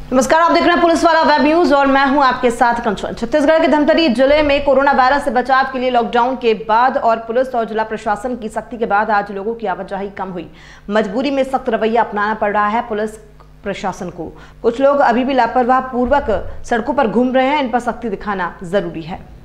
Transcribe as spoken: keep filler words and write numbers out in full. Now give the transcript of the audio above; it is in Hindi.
नमस्कार, आप देख रहे हैं पुलिस वाला वेब न्यूज और मैं हूं आपके साथ कंचन। छत्तीसगढ़ के धमतरी जिले में कोरोना वायरस से बचाव के लिए लॉकडाउन के बाद और पुलिस और जिला प्रशासन की सख्ती के बाद आज लोगों की आवाजाही कम हुई। मजबूरी में सख्त रवैया अपनाना पड़ रहा है पुलिस प्रशासन को। कुछ लोग अभी भी लापरवाह पूर्वक सड़कों पर घूम रहे हैं, इन पर सख्ती दिखाना जरूरी है।